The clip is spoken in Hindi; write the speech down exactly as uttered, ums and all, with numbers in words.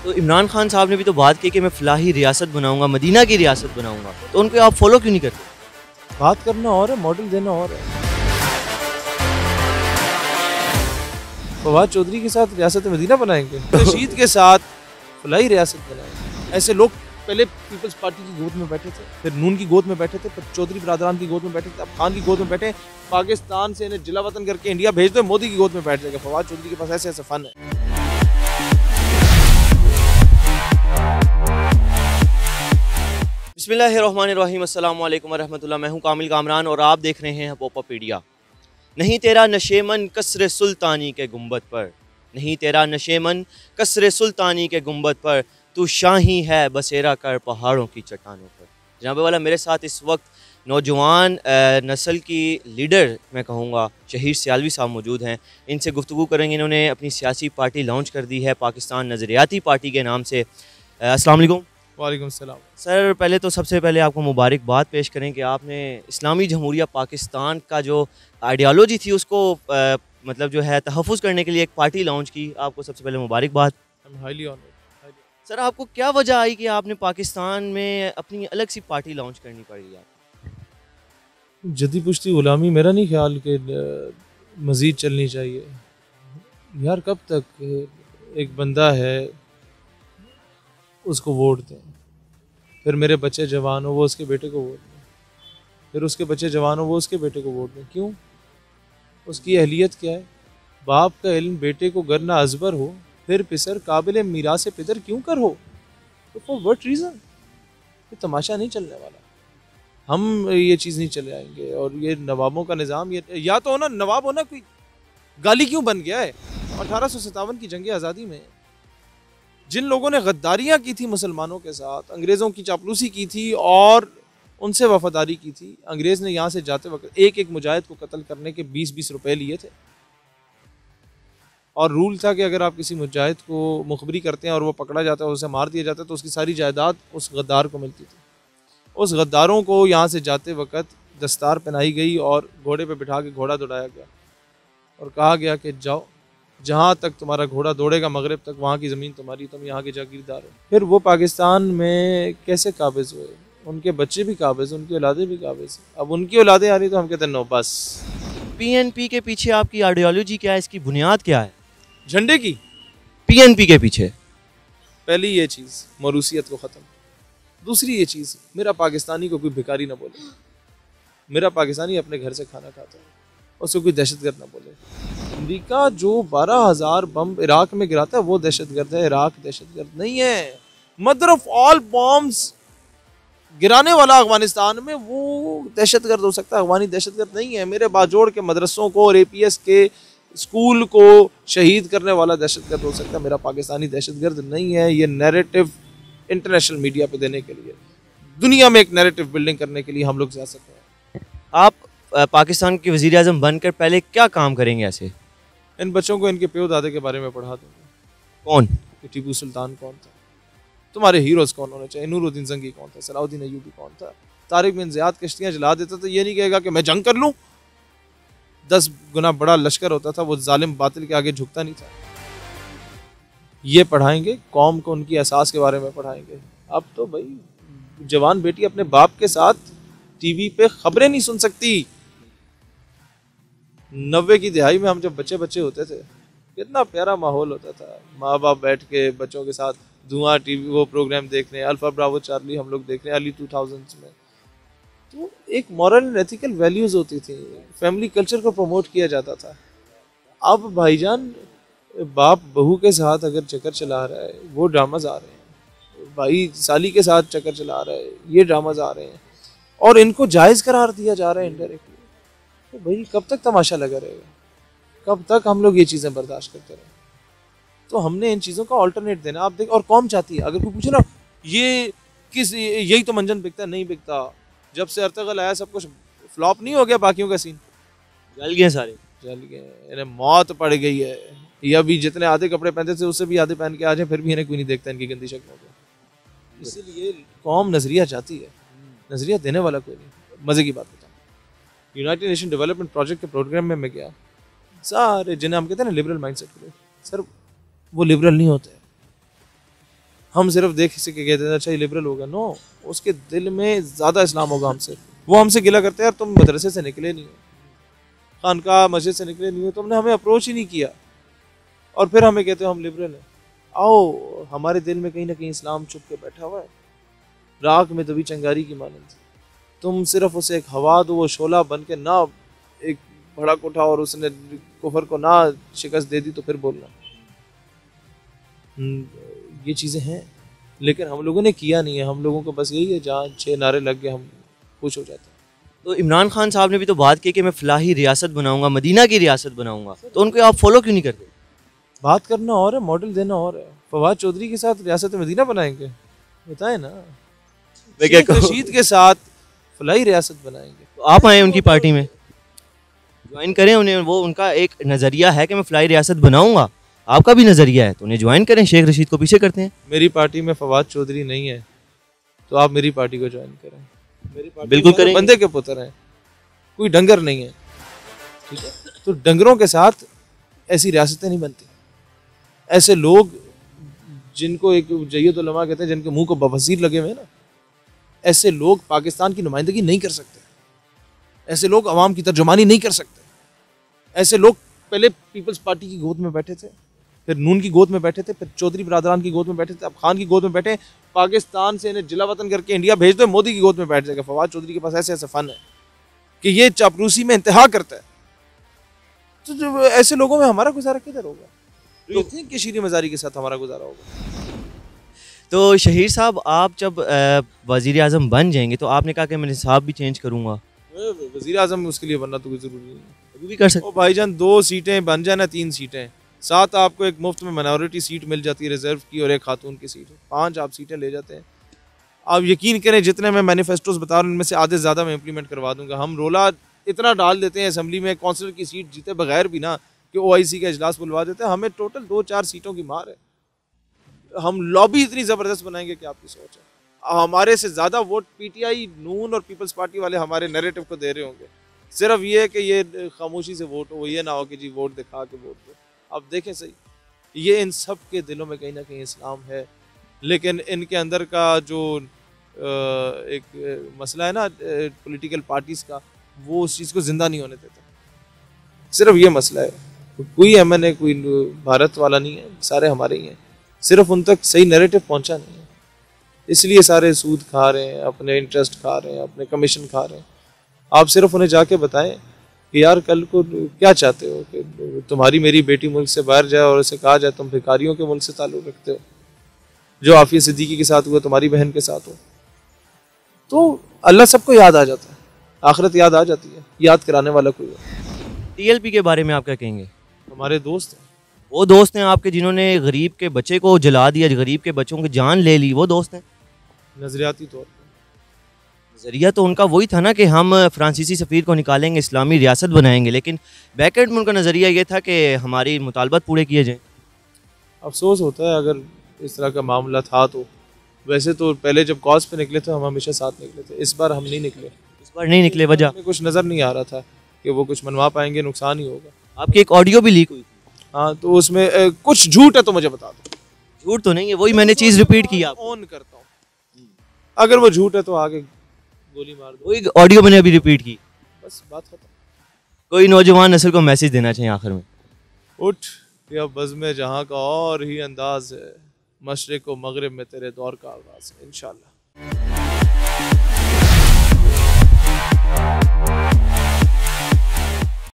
तो इमरान खान साहब ने भी तो बात की कि मैं फलाही रियासत बनाऊंगा, मदीना की रियासत बनाऊंगा, तो उनको आप फॉलो क्यों नहीं करते? बात करना और है, मॉडल देना और है। फवाद चौधरी के साथ रियासत मदीना बनाएंगे, रशीद के साथ फलाही रियासत बनाएंगे। ऐसे लोग पहले पीपल्स पार्टी की गोद में बैठे थे, फिर नून की गोद में बैठे थे, फिर चौधरी बरादरान की गोद में बैठे थे, अब खान की गोद में बैठे। पाकिस्तान से इन्हें जिला वतन करके इंडिया भेज दो, मोदी की गोद में बैठ जाएगा। फवाद चौधरी के पास ऐसे ऐसे फन है। बिस्मिल्लाहिर्रहमानिर्रहीम, अस्सलाम वालेकुम वरहमतुल्लाह। मैं हूं कामिल कामरान और आप देख रहे हैं पोपापीडिया। नहीं तेरा नशेमन कसरे सुल्तानी के गुंबद पर, नहीं तेरा नशेमन कसरे सुल्तानी के गुंबद पर, तू शाही है बसेरा कर पहाड़ों की चट्टानों पर। जनाब वाला, मेरे साथ इस वक्त नौजवान नस्ल की लीडर मैं कहूँगा शहीर सियालवी साहब मौजूद हैं। इनसे गुफ्तगू करेंगे। इन्होंने अपनी सियासी पार्टी लॉन्च कर दी है, पाकिस्तान नज़रियाती पार्टी के नाम से। अस्सलाम वालेकुम। वालेकुम सलाम। सर, पहले तो सबसे पहले आपको मुबारकबाद पेश करें कि आपने इस्लामी जमहूरिया पाकिस्तान का जो आइडियालॉजी थी उसको आ, मतलब जो है तहफ़्फ़ुज़ करने के लिए एक पार्टी लॉन्च की। आपको सबसे पहले मुबारकबाद। Highly honoured. सर, आपको क्या वजह आई कि आपने पाकिस्तान में अपनी अलग सी पार्टी लॉन्च करनी पड़ी? आप जदी पुश्ती गुलामी मेरा नहीं ख्याल कि मज़ीद चलनी चाहिए यार। कब तक एक बंदा है उसको वोट दें, फिर मेरे बच्चे जवान हो वो उसके बेटे को वोट दें, फिर उसके बच्चे जवान हो वो उसके बेटे को वोट दें? क्यों? उसकी अहलियत क्या है? बाप का इल्म बेटे को गरना अजबर हो, फिर पिसर काबिल मीरास पितर क्यों कर हो? तो फॉर व्हाट रीज़न? ये तमाशा नहीं चलने वाला। हम ये चीज़ नहीं चले आएंगे। और ये नवाबों का निज़ाम, ये या तो होना नवाब होना कोई गाली क्यों बन गया है? अठारह सौ सत्तावन की जंग आज़ादी में जिन लोगों ने गद्दारियाँ की थी मुसलमानों के साथ, अंग्रेज़ों की चापलूसी की थी और उनसे वफादारी की थी, अंग्रेज़ ने यहाँ से जाते वक्त एक एक मुजाहिद को कत्ल करने के बीस बीस रुपए लिए थे। और रूल था कि अगर आप किसी मुजाहिद को मुखबरी करते हैं और वो पकड़ा जाता है, उसे मार दिया जाता है, तो उसकी सारी जायदाद उस गद्दार को मिलती थी। उस गद्दारों को यहाँ से जाते वक्त दस्तार पहनाई गई और घोड़े पे बिठा के घोड़ा दौड़ाया गया और कहा गया कि जाओ, जहाँ तक तुम्हारा घोड़ा दौड़ेगा मगरिब तक, वहाँ की ज़मीन तुम्हारी, तुम यहाँ के जागीरदार हो। फिर वो पाकिस्तान में कैसे काबिज़ हुए? उनके बच्चे भी काबिज़, उनकी औलादें भी काबिज़। अब उनकी औलादें आ रही तो हम कहते हैं नो बस। पीएनपी के पीछे आपकी आइडियोलॉजी क्या है? इसकी बुनियाद क्या है? झंडे की पीएनपी के पीछे पहली ये चीज़ मरूसियत को ख़त्म। दूसरी ये चीज़, मेरा पाकिस्तानी को कोई भिखारी ना बोले, मेरा पाकिस्तानी अपने घर से खाना खाता है, उसको कोई दहशतगर्द ना बोले। अमेरिका जो बारह हज़ार बम इराक में गिराता है वो दहशतगर्द है, इराक दहशतगर्द नहीं है। मदर ऑफ ऑल बॉम्ब्स गिराने वाला अफगानिस्तान में वो दहशतगर्द हो सकता है, अफगानी दहशतगर्द नहीं है। मेरे बाजोड़ के मदरसों को और ए पी एस के स्कूल को शहीद करने वाला दहशतगर्द हो सकता है, मेरा पाकिस्तानी दहशतगर्द नहीं है। ये नैरेटिव इंटरनेशनल मीडिया पे देने के लिए, दुनिया में एक नैरेटिव बिल्डिंग करने के लिए हम लोग सियासत में। आप पाकिस्तान के वज़ीर आज़म बनकर पहले क्या काम करेंगे? ऐसे इन बच्चों को इनके प्यो दादे के बारे में पढ़ा दूंगा। कौन? टीपू सुल्तान कौन था, तुम्हारे हीरोज कौन होने चाहिए, नूरुद्दीन जंगी कौन था, सलाउद्दीन अय्यूबी कौन था। तारिक बिन ज़ियाद कश्तियाँ जला देता तो ये नहीं कहेगा कि मैं जंग कर लूँ। दस गुना बड़ा लश्कर होता था, वो जालिम बातिल के आगे झुकता नहीं था। ये पढ़ाएंगे कौम को, उनकी एहसास के बारे में पढ़ाएंगे। अब तो भाई जवान बेटी अपने बाप के साथ टीवी पे खबरें नहीं सुन सकती। नब्बे की दिहाई में हम जब बच्चे बच्चे होते थे, कितना प्यारा माहौल होता था। माँ बाप बैठ के बच्चों के साथ धुआं टीवी वो प्रोग्राम देख रहे हैं, अल्फा ब्रावो चार्ली हम लोग देख रहे हैं अर्ली टू थाउजेंड्स में। तो एक मॉरल एंड एथिकल वैल्यूज़ होती थी, फैमिली कल्चर को प्रमोट किया जाता था। अब भाईजान बाप बहू के साथ अगर चक्कर चला रहा है वो ड्रामाज आ रहे हैं, भाई साली के साथ चक्कर चला रहा है ये ड्रामाज आ रहे हैं, और इनको जायज़ करार दिया जा रहा है इनडायरेक्टली। तो भाई कब तक तमाशा लगा रहेगा? कब तक हम लोग ये चीज़ें बर्दाश्त करते रहें? तो हमने इन चीज़ों का ऑल्टरनेट देना। आप देख, और कौम चाहती है, अगर कोई पूछे ना ये किस यही तो मंजन बिकता, नहीं बिकता। जब से अर्तगल आया सब कुछ फ्लॉप नहीं हो गया, बाकियों का सीन जल गए, सारे जल गए, इन्हें मौत पड़ गई है। या भी जितने आधे कपड़े पहनते थे उससे भी आधे पहन के आ जाए, फिर भी इन्हें कोई नहीं देखता इनकी गंदी शक्लों को। इसीलिए कौम नजरिया चाहती है, नजरिया देने वाला कोई नहीं। मजे की बात बताऊँ, यूनाइटेड नेशन डेवलपमेंट प्रोजेक्ट के प्रोग्राम में मैं गया, सारे जिन्हें हम कहते हैं ना लिबरल माइंडसेट के लोग, सर वो लिबरल नहीं होते। हम सिर्फ देख से के कहते हैं अच्छा ये लिबरल होगा। नो, उसके दिल में ज़्यादा इस्लाम होगा हमसे। वो हमसे गिला करते हैं यार तुम मदरसे से निकले नहीं हो, खानका मस्जिद से निकले नहीं हो, तुमने हमें अप्रोच ही नहीं किया, और फिर हमें कहते हो हम लिबरल हैं। आओ, हमारे दिल में कहीं ना कहीं इस्लाम छुप के बैठा हुआ है। राख में दबी चंगारी की मानंद तुम सिर्फ उसे एक हवा दो, वो शोला बन के ना एक भड़क उठा और उसने कुफर को ना शिकस्त दे दी तो फिर बोलना। ये चीज़ें हैं, लेकिन हम लोगों ने किया नहीं है। हम लोगों को बस यही है, जहाँ छः नारे लग गए हम खुश हो जाते हैं। तो इमरान खान साहब ने भी तो बात की कि मैं फलाही रियासत बनाऊंगा, मदीना की रियासत बनाऊंगा, तो उनको आप फॉलो क्यों नहीं करते? बात करना और है, मॉडल देना और है। फवाद चौधरी के साथ रियासत मदीना बनाएंगे? बताए ना, शेख रशीद के साथ फलाही रियासत बनाएंगे। तो आप आए उनकी पार्टी में, ज्वाइन करें उन्हें। वो उनका एक नज़रिया है कि मैं फलाही रियासत बनाऊंगा, आपका भी नज़रिया है, तो उन्हें ज्वाइन करें। शेख रशीद को पीछे करते हैं। मेरी पार्टी में फवाद चौधरी नहीं है, तो आप मेरी पार्टी को ज्वाइन करें। मेरी पार्टी बिल्कुल करेंगे। बंदे के पुत्र हैं, कोई डंगर नहीं है, ठीक है? तो डंगरों के साथ ऐसी रियासतें नहीं बनती। ऐसे लोग जिनको एक जय्यत उलमा कहते हैं, जिनके मुंह को बवसीर लगे हुए हैं ना, ऐसे लोग पाकिस्तान की नुमाइंदगी नहीं कर सकते। ऐसे लोग अवाम की तर्जुमानी नहीं कर सकते। ऐसे लोग पहले पीपल्स पार्टी की गोद में बैठे थे, फिर नून की गोद में बैठे थे, फिर चौधरी बरादरान की गोद में बैठे थे, अब खान की गोद में बैठे। पाकिस्तान से इन्हें जिला वतन करके इंडिया भेज दो, मोदी की गोद में बैठ जाएगा। फवाद चौधरी के पास ऐसे ऐसे फन है कि ये चापलूसी में इंतहा करता है। तो जो ऐसे लोगों में हमारा गुजारा किधर होगा? तो थिंक कि शीरी मजारी के साथ हमारा गुजारा होगा। तो शहीर साहब, आप जब वज़ीर आज़म बन जाएंगे तो आपने कहा कि मैं निसाब भी चेंज करूँगा। वज़ीर आज़म उसके लिए बनना तो कोई ज़रूरी नहीं है, अभी भी कर सकते। ओ भाईजान, दो सीटें बन जाए ना, तीन सीटें, सात आपको एक मुफ्त में माइनॉरिटी सीट मिल जाती है रिजर्व की, और एक खातून की सीट है, पांच आप सीटें ले जाते हैं। आप यकीन करें, जितने मैं मैनिफेस्टोज बता रहा हूँ उनमें से आधे ज़्यादा मैं इंप्लीमेंट करवा दूंगा। हम रोला इतना डाल देते हैं असेंबली में, काउंसिलर की सीट जीते बगैर भी ना, कि ओ आई सी का इजलास बुलवा देते हैं। हमें टोटल दो चार सीटों की मार है। हम लॉबी इतनी ज़बरदस्त बनाएंगे कि आपकी सोच है। हमारे से ज़्यादा vote P T I, Noon और पीपल्स पार्टी वाले हमारे नैरेटिव को दे रहे होंगे। सिर्फ ये है कि ये खामोशी से वोट हो, ये ना हो कि जी वोट दिखा के वोट दो। अब देखें सही, ये इन सब के दिलों में कहीं ना कहीं इस्लाम है, लेकिन इनके अंदर का जो एक मसला है ना पॉलिटिकल पार्टीज़ का, वो उस चीज़ को ज़िंदा नहीं होने देता। सिर्फ ये मसला है। कोई एम एन ए, कोई भारत वाला नहीं है, सारे हमारे ही हैं। सिर्फ उन तक सही नैरेटिव पहुंचा नहीं है, इसलिए सारे सूद खा रहे हैं, अपने इंटरेस्ट खा रहे हैं, अपने कमीशन खा रहे हैं। आप सिर्फ उन्हें जाके बताएं कि यार कल को क्या चाहते हो, कि तुम्हारी मेरी बेटी मुल्क से बाहर जाए और उसे कहा जाए तुम भिखारियों के मुल्क से ताल्लुक़ रखते हो, जो आफिया सिद्दीकी के साथ हुआ तुम्हारी बहन के साथ हो। तो अल्लाह सबको याद आ जाता है, आखिरत याद आ जाती है, याद कराने वाला कोई हो। टी एल पी के बारे में आप क्या कहेंगे? हमारे दोस्त हैं, वो दोस्त हैं आपके जिन्होंने गरीब के बच्चे को जला दिया, गरीब के बच्चों की जान ले ली, वो दोस्त हैं? नजरियाती तौर पर नज़रिया तो उनका वही था ना कि हम फ्रांसीसी सफ़ीर को निकालेंगे, इस्लामी रियासत बनाएंगे, लेकिन बैकएंड में उनका नज़रिया ये था कि हमारी मुतालबात पूरे किए जाएँ। अफसोस होता है अगर इस तरह का मामला था। तो वैसे तो पहले जब कॉज पे निकले थे हम हमेशा साथ निकले थे, इस बार हम नहीं निकले। इस बार नहीं निकले, वजह कुछ नज़र नहीं आ रहा था कि वो कुछ मनवा पाएंगे, नुकसान ही होगा। आपकी एक ऑडियो भी लीक हुई थी। हाँ, तो उसमें ए, कुछ झूठ है तो मुझे बता दो। झूठ तो नहीं है, वही मैंने चीज़ रिपीट की आप ऑन करता हूँ, अगर वो झूठ है तो आगे गोली मार दो। वही ऑडियो मैंने अभी रिपीट की, बस बात खत्म। कोई नौजवान नस्ल को मैसेज देना चाहिए आखिर में? उठ कि अब बज़्म जहाँ का और ही अंदाज है, मशरिक़ व मगरिब में तेरे दौर का आगाज़ है इंशाअल्लाह।